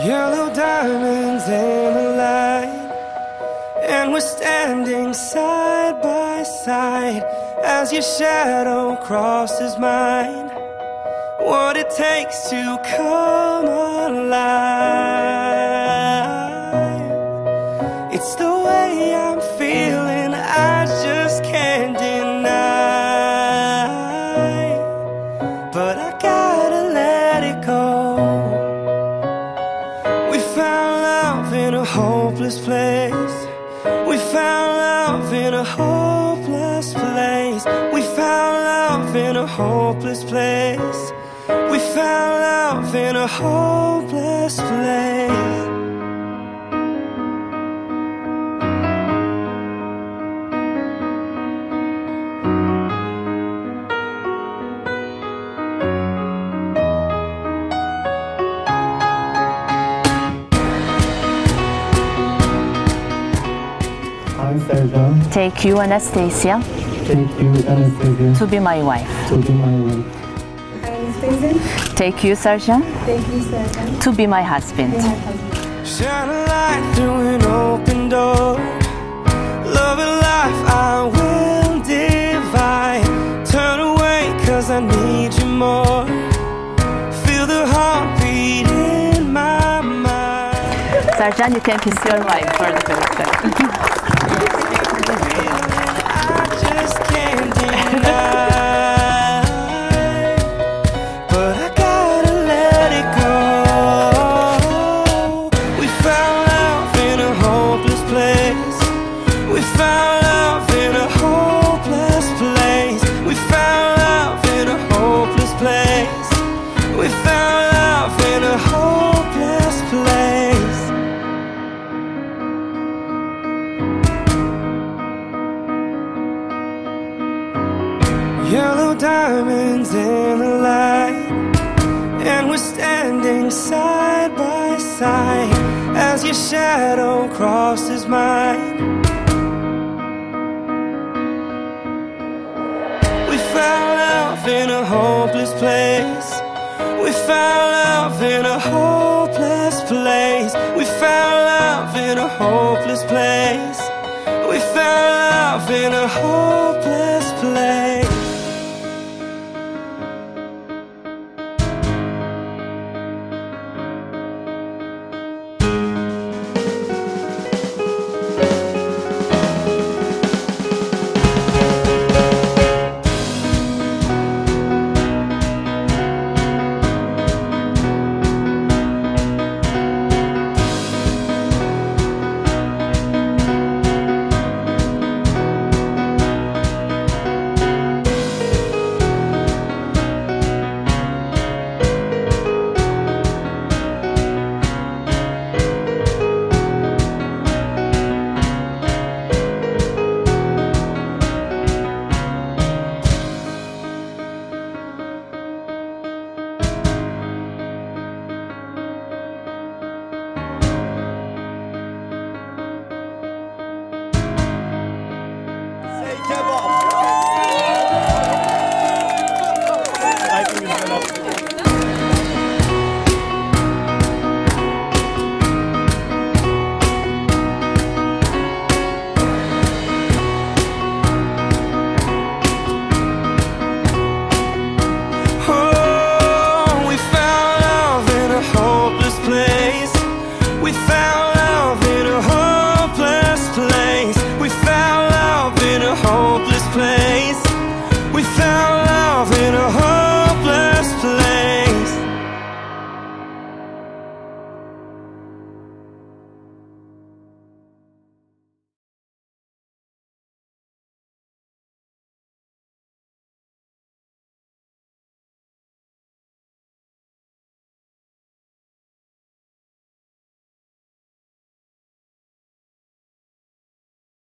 Yellow diamonds in the light, and we're standing side by side as your shadow crosses mine. What it takes to come alive, it's the way I'm feeling, I just can't deny. But I gotta let it go. We found love in a hopeless place. We found love in a hopeless place. We found love in a hopeless place. We found love in a hopeless place. I'm Sercan. Take you, Anastasia, Take you, Anastasia, to be my wife. to be my wife. Anastasia. Take you, Sercan, Thank you, Sercan. to be my husband. Shine a light through an open door. Love and life I will divide. Turn away cause I need you more. Feel the heartbeat in my mind. Sercan, you can kiss your wife for the first time. I just can't deny, but I gotta let it go. We found love in a hopeless place. We found love in a hopeless place. We found love in a hopeless place. We found love in a hopeless place. Yellow diamonds in the light, and we're standing side by side as your shadow crosses mine. We found love in a hopeless place. We found love in a hopeless place. We found love in a hopeless place. We found love in a hopeless place.